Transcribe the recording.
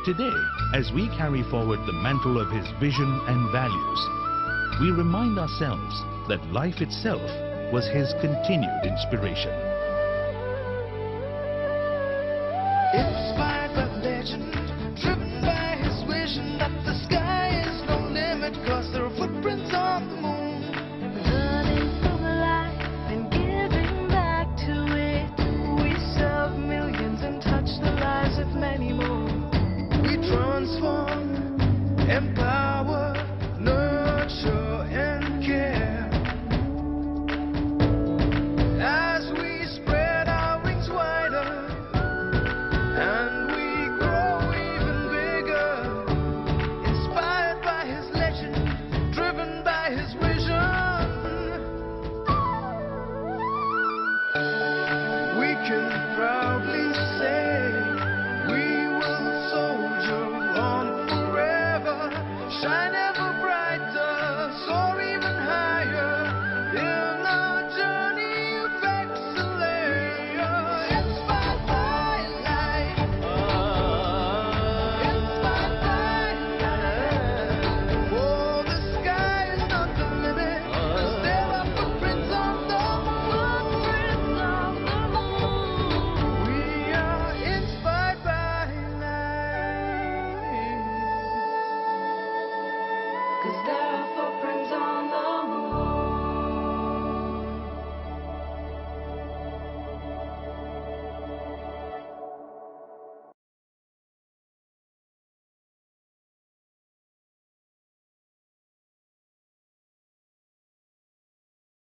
Today, as we carry forward the mantle of his vision and values, we remind ourselves that life itself was his continued inspiration. Inspired by legend, driven by his vision that the sky is no limit, 'cause there are footprints on the moon. Learning from life and giving back to it, we serve millions and touch the lives of many more. We transform empires.